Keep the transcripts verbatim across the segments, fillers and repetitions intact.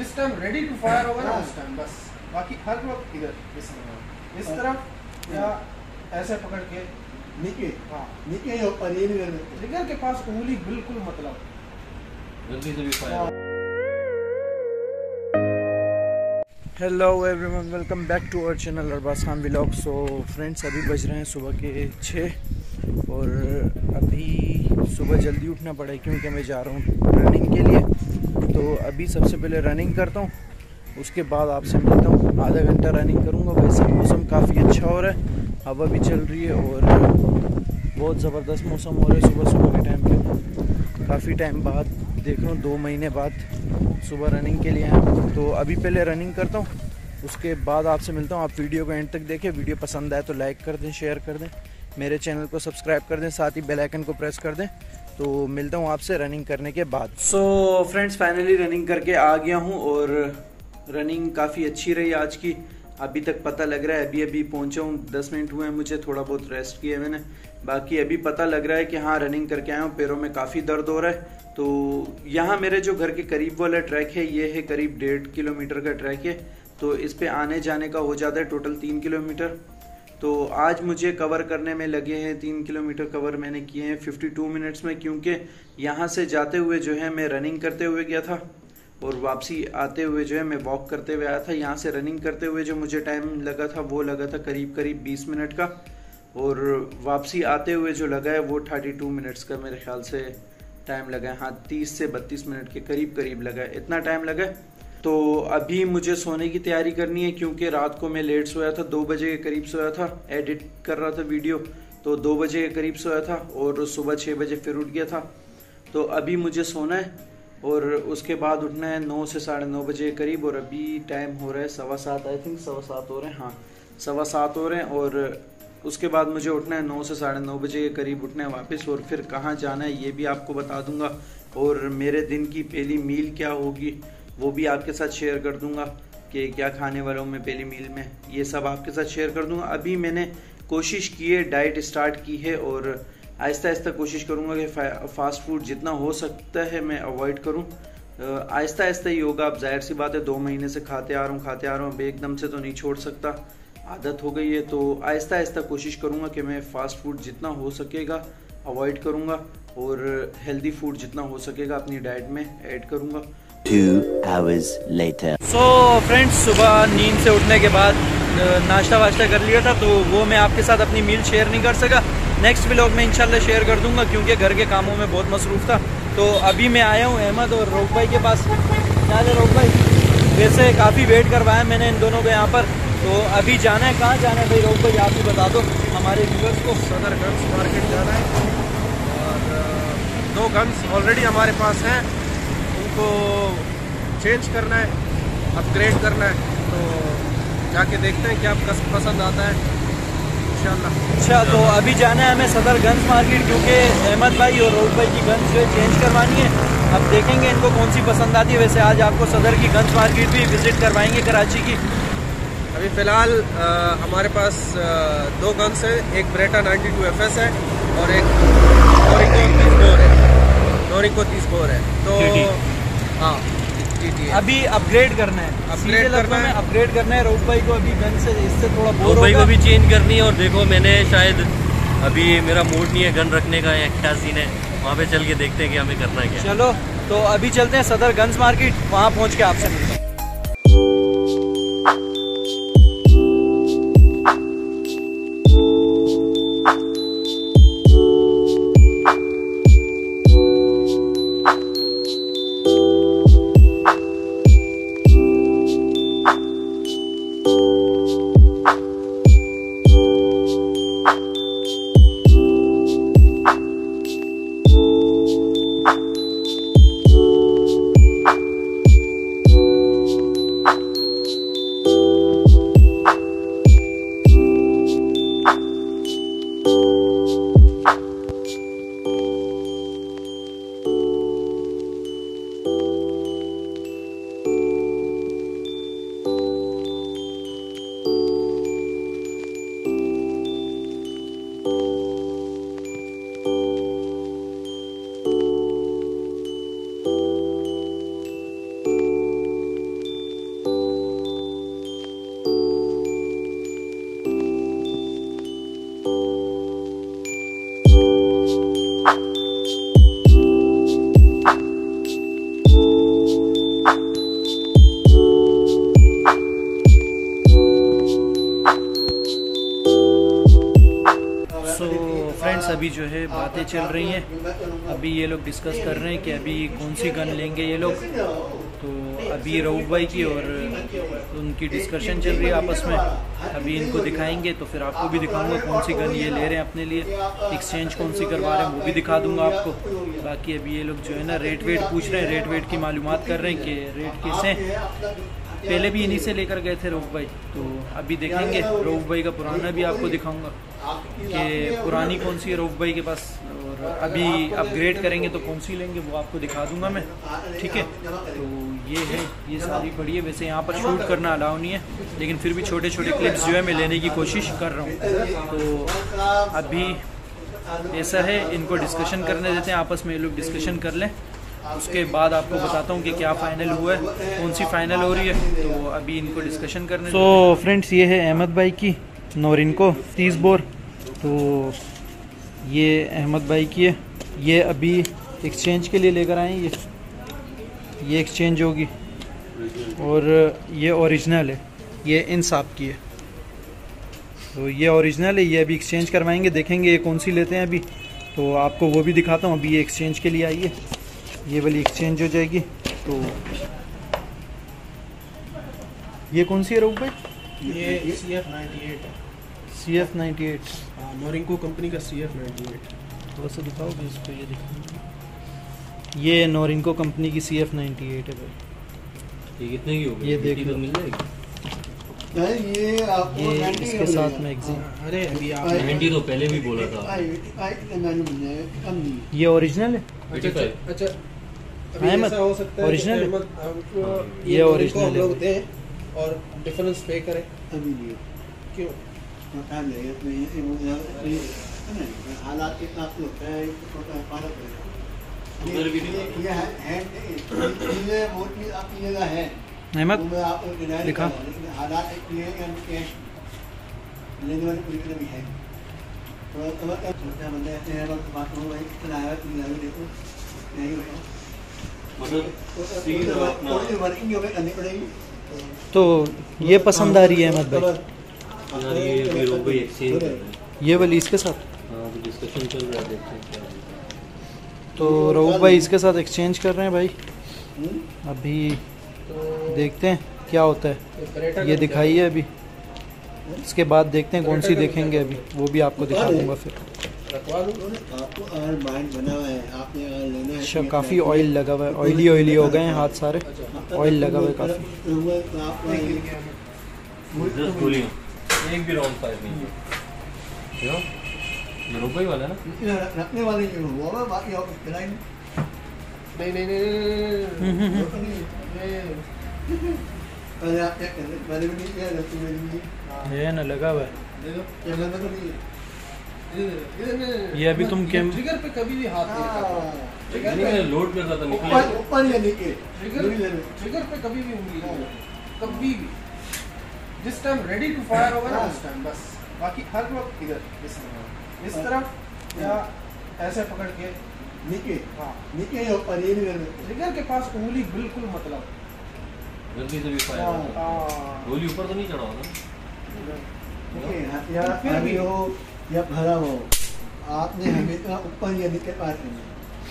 जिस time ready to fire होगा ना उस टाइम बस, बाकी हर वक्त इधर इस इस तरफ या ऐसे पकड़ के नीचे। हाँ नीचे ही ऊपर ये नहीं ट्रिगर के पास उंगली बिल्कुल मतलब जल्दी से भी fire. Hello everyone, welcome back to our channel Arbaaz Khan vlog. So friends, अभी बज रहे हैं सुबह के छः और अभी सुबह जल्दी उठना पड़ा है क्योंकि मैं जा रहा हूँ रनिंग के लिए। तो अभी सबसे पहले रनिंग करता हूँ, उसके बाद आपसे मिलता हूँ। आधा घंटा रनिंग करूँगा। वैसे मौसम काफ़ी अच्छा हो रहा है, हवा भी चल रही है और बहुत ज़बरदस्त मौसम हो रहा है सुबह सुबह के टाइम पे। काफ़ी टाइम बाद देख रहा हूँ, दो महीने बाद सुबह रनिंग के लिए आया। तो अभी पहले रनिंग करता हूँ, उसके बाद आपसे मिलता हूँ। आप वीडियो को एंड तक देखें। वीडियो पसंद आए तो लाइक कर दें, शेयर कर दें, मेरे चैनल को सब्सक्राइब कर दें, साथ ही बेल आइकन को प्रेस कर दें। तो मिलता हूँ आपसे रनिंग करने के बाद। सो फ्रेंड्स, फाइनली रनिंग करके आ गया हूँ और रनिंग काफ़ी अच्छी रही आज की। अभी तक पता लग रहा है, अभी अभी पहुँचा हूँ, दस मिनट हुए हैं मुझे, थोड़ा बहुत रेस्ट किया मैंने। बाकी अभी पता लग रहा है कि हाँ रनिंग करके आया हूँ। पैरों में काफ़ी दर्द हो रहा है। तो यहाँ मेरे जो घर के करीब वाला ट्रैक है, ये है करीब डेढ़ किलोमीटर का ट्रैक है। तो इस पे आने जाने का हो जाता है टोटल तीन किलोमीटर। तो आज मुझे कवर करने में लगे हैं, तीन किलोमीटर कवर मैंने किए हैं बावन मिनट्स में, क्योंकि यहाँ से जाते हुए जो है मैं रनिंग करते हुए गया था और वापसी आते हुए जो है मैं वॉक करते हुए आया था। यहाँ से रनिंग करते हुए जो मुझे टाइम लगा था वो लगा था करीब करीब बीस मिनट का, और वापसी आते हुए जो लगा है वो बत्तीस मिनट्स का मेरे ख्याल से टाइम लगा है। हाँ, तीस से बत्तीस मिनट के करीब करीब लगा है, इतना टाइम लगा है। तो अभी मुझे सोने की तैयारी करनी है क्योंकि रात को मैं लेट सोया था, दो बजे के करीब सोया था। एडिट कर रहा था वीडियो, तो दो बजे के करीब सोया था और सुबह छः बजे फिर उठ गया था। तो अभी मुझे सोना है और उसके बाद उठना है नौ से साढ़े नौ बजे के करीब। और अभी टाइम हो रहा है सवा सात, आई थिंक सवा सात हो रहे हैं। हाँ, सवा सात हो रहे हैं। और उसके बाद मुझे उठना है नौ से साढ़े नौ बजे के करीब उठना है वापस। और फिर कहाँ जाना है ये भी आपको बता दूंगा, और मेरे दिन की पहली मील क्या होगी वो भी आपके साथ शेयर कर दूंगा कि क्या खाने वाला हूँ मैं पहली मील में, ये सब आपके साथ शेयर कर दूंगा। अभी मैंने कोशिश की है, डाइट स्टार्ट की है और आहिस्ता आहिस्ता कोशिश करूँगा कि फास्ट फूड जितना हो सकता है मैं अवॉइड करूँ। आहिस्ता आहिस्ता ही होगा। अब जाहिर सी बात है, दो महीने से खाते आ रहा हूँ खाते आ रहा हूँ अब एकदम से तो नहीं छोड़ सकता, आदत हो गई है। तो आहिस्ता आहिस्ता कोशिश करूँगा कि मैं फ़ास्ट फूड जितना हो सकेगा अवॉइड करूँगा और हेल्दी फूड जितना हो सकेगा अपनी डाइट में ऐड करूँगा। Two hours later. So friends, सुबह नींद से उठने के बाद नाश्ता वाश्ता कर लिया था, तो वो मैं आपके साथ अपनी मील शेयर नहीं कर सका। नेक्स्ट व्लॉग में इंशाल्लाह शेयर कर दूंगा क्योंकि घर के कामों में बहुत मसरूफ़ था। तो अभी मैं आया हूँ अहमद और रोक भाई के पास। क्या है रोक भाई, वैसे काफ़ी वेट करवाया मैंने इन दोनों को यहाँ पर। तो अभी जाना है, कहाँ जाना है भाई रोक भाई, आप ही बता दो हमारे व्यूअर्स को। सदर गन्स मार्केट जाना है और दो गन्स ऑलरेडी हमारे पास हैं, उनको चेंज करना है, अपग्रेड करना है। तो जाके देखते हैं क्या पसंद आता है इंशाल्लाह। अच्छा, तो अभी जाना है हमें सदर गन्स मार्केट क्योंकि अहमद भाई और रोक भाई की गन्स जो है चेंज करवानी है। अब देखेंगे इनको कौन सी पसंद आती है। वैसे आज आपको सदर की गन्स मार्केट भी विज़िट करवाएंगे, कराची की। अभी फ़िलहाल हमारे पास आ, दो गन्स हैं, एक Beretta ninety two F S है और एक नोरिको तीस बोर है नोरिको तीस बोर है तो हाँ, अभी अपग्रेड करना है, अपग्रेड करना है अपग्रेड करना है रोक भाई को। अभी गन से इससे थोड़ा बोर भाई को भी चेंज करनी है। और देखो, मैंने शायद अभी मेरा मूड नहीं है गन रखने का या क्या सीन है, वहाँ पे चल के देखते हैं कि हमें करना है क्या। चलो तो अभी चलते हैं सदर गन्स मार्केट, वहाँ पहुँच के आपसे मिलते हैं। अभी जो है बातें चल रही हैं। अभी ये लोग डिस्कस कर रहे हैं कि अभी कौन सी गन लेंगे ये लोग। तो अभी रऊफ भाई की और उनकी डिस्कशन चल रही है आपस में। अभी इनको दिखाएंगे तो फिर आपको भी दिखाऊंगा कौन सी गन ये ले रहे हैं अपने लिए, एक्सचेंज कौन सी करवा रहे हैं वो भी दिखा दूंगा आपको। बाकी अभी ये लोग जो है ना रेट वेट पूछ रहे हैं, रेट वेट की मालूमात कर रहे हैं कि रेट कैसे हैं। पहले भी इन्हीं से लेकर गए थे रऊफ भाई, तो अभी देखेंगे। रऊफ भाई का पुराना भी आपको दिखाऊंगा कि पुरानी कौन सी है रऊफ भाई के पास, और अभी अपग्रेड करेंगे तो कौन सी लेंगे वो आपको दिखा दूंगा मैं, ठीक है। तो ये है, ये सारी पड़ी है। वैसे यहाँ पर शूट करना अलाउ नहीं है, लेकिन फिर भी छोटे छोटे क्लिप्स जो है मैं लेने की कोशिश कर रहा हूँ। तो अभी ऐसा है, इनको डिस्कशन करने देते हैं, आपस में ये लोग डिस्कशन कर लें, उसके बाद आपको बताता हूँ कि क्या फ़ाइनल हुआ है, कौन सी फ़ाइनल हो रही है। तो अभी इनको डिस्कशन करने। तो फ्रेंड्स ये है अहमद भाई की नोरिनको तीस बोर। तो ये अहमद भाई की है, ये अभी एक्सचेंज के लिए लेकर आए हैं। ये ये एक्सचेंज होगी, और ये ओरिजिनल है, ये इंसाफ की है। तो ये ओरिजिनल है, ये अभी एक्सचेंज करवाएंगे, देखेंगे ये कौन सी लेते हैं अभी। तो आपको वो भी दिखाता हूँ। अभी ये एक्सचेंज के लिए आई है, ये वाली एक्सचेंज हो जाएगी। तो ये कौन सी है रऊफ भाई? ये सी एफ नाइन्टी एट है। C F ninety eight Norinco company का सी एफ नाइन्टी एट। थोड़ा सा दिखाओगे इसको? ये दिखाओ, ये नोरिंको कंपनी की सी एफ नाइन्टी एट है भाई। ये कितने की होगी? ये देख लो, मिल जाएगी। ये आपको ये इसके साथ में एग्जिम। अरे अभी आप नाइन्टी तो पहले भी बोला था। ये ओरिजिनल है। अच्छा अच्छा अभी अहमद, ऐसा हो सकता है ओरिजिनल है? अहमद, हमको ये ये ओरिजिनल ओरिजिनल है। लोग दें और डिफरेंस पे करें। अभी लिए क्यों? टाइम लगेगा तो ये हालात कितना होता है, ये ये है ये मोटी आपकी जगह है अहमद आप दिखा। हालात कैश लेने वाले पूरी भी है। तो छोटा बंदा ऐसे है, बात हो भाई कितना आया तीन आया देखो नहीं वर्किंग करनी पड़ेगी। तो ये पसंद आ रही है अहमद भाई? यार ये अभी रऊफ भाई एक्सचेंज कर रहे हैं। ये वाली इसके साथ? हाँ तो डिस्कशन चल रहा है, देखते हैं क्या होता है। तो रऊफ भाई इसके साथ एक्सचेंज कर रहे हैं भाई। अभी देखते हैं क्या होता है, ये दिखाइए अभी, इसके बाद देखते हैं कौन सी देखेंगे अभी, वो भी आपको दिखा दूंगा फिर। आपको और माइंड बना हुआ है, आपने लेना है। अच्छा, काफ़ी ऑयल लगा हुआ है, ऑयली ऑयली हो गए हैं हाथ सारे, ऑयल लगा हुआ है काफ़ी। जस्ट गोलियां, एक भी राउंड फायर नहीं है। क्यों? ये रऊफ भाई वाला है ना? रखने वाले जो हुआ बाकी और खिलाई नहीं नहीं नहीं पहले आप क्या कर रहे हैं? पहले भी नहीं किया, रखने में नहीं है ना, लगा हुआ है। क्या करना तो नहीं ये अभी तुम कैम ट्रिगर पे कभी भी हाथ नहीं रखा। ट्रिगर नहीं, पे मैं लोड कर रहा था, निकला। ऊपर ऊपर या नीचे ट्रिगर ट्रिगर पे कभी भी उंगली नहीं रखो, कभी भी। जिस टाइम रेडी टू फायर होगा ना उस टाइम बस, बाकी हर वक्त इधर इस तरफ इस तरफ या ऐसे पकड़ के नीचे हाँ नीचे या ऊपर ये नहीं करना। ट्रिगर के पास उंगली बिल्कुल मतलब जल्दी से भी फायर होगा। हाँ, गोली ऊपर तो नहीं चढ़ा होगा? नीचे हथियार अभी हो या भरा हो, आपने हमेशा ऊपर या नीचे पास करना।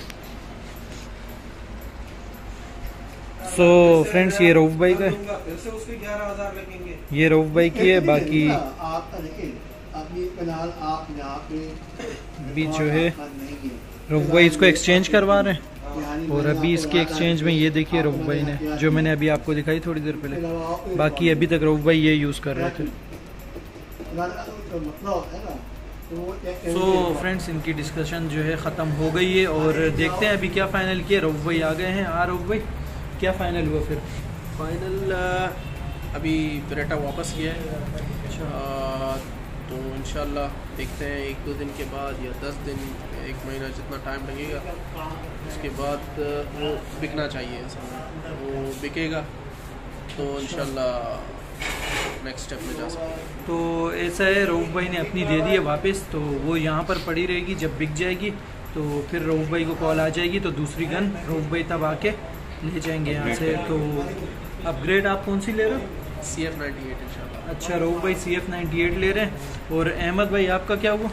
सो फ्रेंड्स ये रऊफ भाई का है, फिर से उसके ग्यारह हजार लगेंगे। ये रऊफ भाई की है। बाकी आप देखिए अपनी फिलहाल आप यहाँ पे अभी जो है रऊफ भाई इसको एक्सचेंज करवा रहे हैं, और अभी इसके एक्सचेंज में ये देखिए रऊफ भाई ने, जो मैंने अभी आपको दिखाई थोड़ी देर पहले। बाकी अभी तक रऊफ भाई ये यूज़ कर रहे थे। सो फ्रेंड्स इनकी डिस्कशन जो है ख़त्म हो गई है, और देखते हैं अभी क्या फ़ाइनल किया। रऊफ भाई आ गए हैं। आ रऊफ भाई क्या फ़ाइनल हुआ फिर? फाइनल अभी बेटा वापस किया है। अच्छा, तो इंशाल्लाह देखते हैं एक दो दिन के बाद या दस दिन एक महीना जितना टाइम लगेगा, उसके बाद वो बिकना चाहिए। असल में वो बिकेगा तो इंशाल्लाह नेक्स्ट स्टेप में जा सकते हैं। तो ऐसा है, रऊफ भाई ने अपनी दे दी है वापस, तो वो यहाँ पर पड़ी रहेगी। जब बिक जाएगी तो फिर रऊफ भाई को कॉल आ जाएगी, तो दूसरी गन रऊफ भाई तब आके ले जाएंगे यहाँ से। तो अपग्रेड आप कौन सी ले रहे हो? सी एफ नाइन्टी एट इंशाल्लाह। अच्छा, रऊफ भाई सी एफ नाइन्टी एट ले रहे हैं। और अहमद भाई आपका क्या हुआ?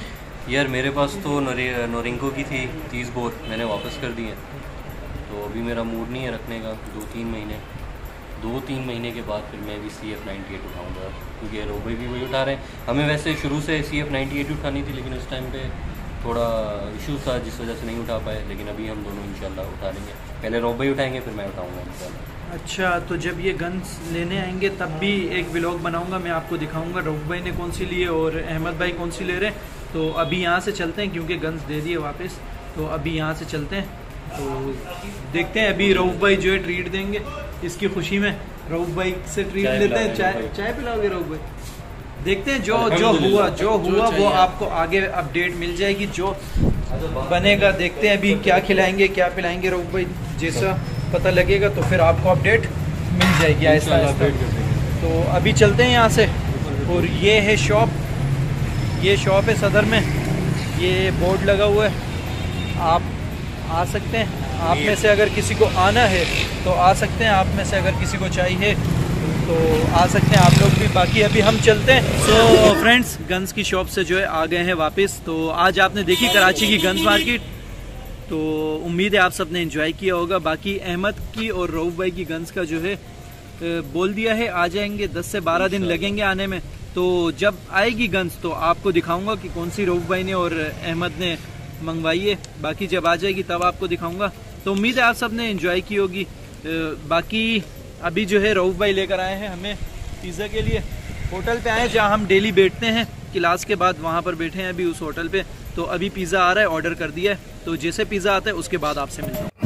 यार मेरे पास तो नोरे नोरिंको की थी तीस बोर, मैंने वापस कर दी है। तो अभी मेरा मूड नहीं है रखने का, दो तीन महीने दो तीन महीने के बाद फिर मैं भी सी एफ नाइन्टी एट उठाऊँगा, क्योंकि रोबे भी वही उठा रहे हैं। हमें वैसे शुरू से सी एफ नाइन्टी एट उठानी थी, लेकिन उस टाइम पे थोड़ा इशू था जिस वजह से नहीं उठा पाए, लेकिन अभी हम दोनों इंशाल्लाह उठा लेंगे। पहले रोबे ही उठाएंगे, फिर मैं उठाऊँगा इंशाल्लाह। अच्छा, तो जब ये गन्स लेने आएंगे तब भी एक व्लॉग बनाऊंगा, मैं आपको दिखाऊंगा रऊफ भाई ने कौन सी ली है और अहमद भाई कौन सी ले रहे हैं। तो अभी यहाँ से चलते हैं क्योंकि गन्स दे दिए वापस, तो अभी यहाँ से चलते हैं। तो देखते हैं, अभी रऊफ भाई जो है ट्रीट देंगे इसकी खुशी में। रऊफ भाई से ट्रीट लेते हैं, चाय चाय पिलाओगे रऊफ भाई? देखते हैं जो जो हुआ जो हुआ वो आपको आगे अपडेट मिल जाएगी, जो बनेगा देखते हैं। अभी क्या खिलाएंगे क्या पिलाएंगे रऊफ भाई, जैसा पता लगेगा तो फिर आपको अपडेट मिल जाएगी आहिस्ता आहिस्ता। तो अभी चलते हैं यहाँ से। और ये है शॉप, ये शॉप है सदर में, ये बोर्ड लगा हुआ है, आप आ सकते हैं। आप में से अगर किसी को आना है तो आ सकते हैं, आप में से अगर किसी को चाहिए तो आ सकते हैं आप लोग भी। बाकी अभी हम चलते हैं। तो फ्रेंड्स, गन्स की शॉप से जो है आ गए हैं वापस। तो आज आपने देखी कराची की गन्स मार्केट, तो उम्मीद है आप सब ने एंजॉय किया होगा। बाकी अहमद की और रऊफ भाई की गन्स का जो है बोल दिया है आ जाएंगे, दस से बारह दिन लगेंगे आने में। तो जब आएगी गन्स तो आपको दिखाऊंगा कि कौन सी रऊफ भाई ने और अहमद ने मंगवाई है। बाकी जब आ जाएगी तब आपको दिखाऊंगा। तो उम्मीद है आप सब ने एंजॉय की होगी। बाकी अभी जो है रऊफ भाई लेकर आए हैं हमें पिज़्ज़ा के लिए। होटल पे आए जहाँ हम डेली बैठते हैं, क्लास के बाद वहाँ पर बैठे हैं अभी उस होटल पे। तो अभी पिज़्ज़ा आ रहा है, ऑर्डर कर दिया है। तो जैसे पिज़्ज़ा आता है उसके बाद आपसे मिलता हूँ।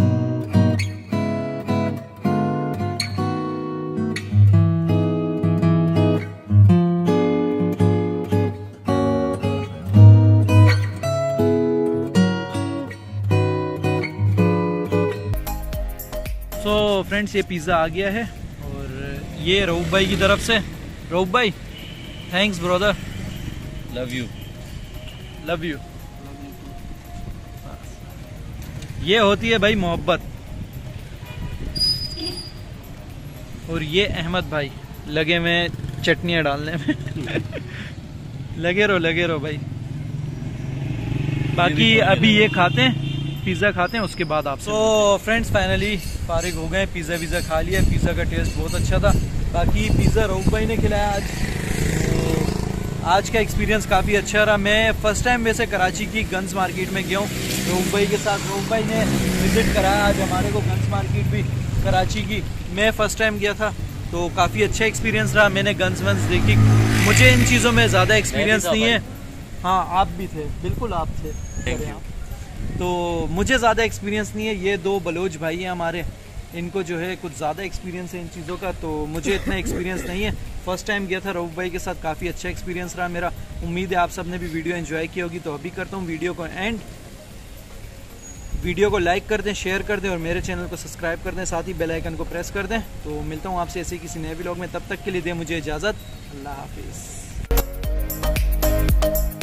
तो फ्रेंड्स, ये पिज़्ज़ा आ गया है और ये रऊफ भाई की तरफ से। रऊफ भाई, thanks brother, love you love you. ये होती है भाई मोहब्बत। और ये अहमद भाई लगे में चटनियाँ डालने में लगे रहो लगे रहो भाई। बाकी अभी ये खाते हैं, पिज़्ज़ा खाते हैं, उसके बाद आप। तो फ्रेंड्स, फाइनली फारिग हो गए, पिज़्ज़ा विज़्ज़ा खा लिया। पिज़्ज़ा का टेस्ट बहुत अच्छा था। बाकी पिज़्ज़ा रऊफ भाई ने खिलाया आज। तो आज का एक्सपीरियंस काफ़ी अच्छा रहा। मैं फ़र्स्ट टाइम वैसे कराची की गन्स मार्केट में गया हूँ रऊफ भाई के साथ। रऊफ भाई ने विज़िट कराया आज हमारे को गन्स मार्केट भी कराची की। मैं फ़र्स्ट टाइम गया था, तो काफ़ी अच्छा एक्सपीरियंस रहा। मैंने गन्स वन्स देखी। मुझे इन चीज़ों में ज़्यादा एक्सपीरियंस नहीं है। हाँ, आप भी थे, बिल्कुल आप थे। Thank you. तो मुझे ज़्यादा एक्सपीरियंस नहीं है। ये दो बलोच भाई हैं हमारे, इनको जो है कुछ ज़्यादा एक्सपीरियंस है इन चीज़ों का। तो मुझे इतना एक्सपीरियंस नहीं है। फर्स्ट टाइम गया था रऊफ भाई के साथ, काफ़ी अच्छा एक्सपीरियंस रहा मेरा। उम्मीद है आप सब ने भी वीडियो एंजॉय की होगी। तो अभी करता हूँ वीडियो को एंड। वीडियो को लाइक कर दें, शेयर कर दें और मेरे चैनल को सब्सक्राइब कर दें, साथ ही बेल आइकन को प्रेस कर दें। तो मिलता हूँ आपसे ऐसे किसी नए व्लॉग में। तब तक के लिए दें मुझे इजाज़त। अल्लाह हाफिज़।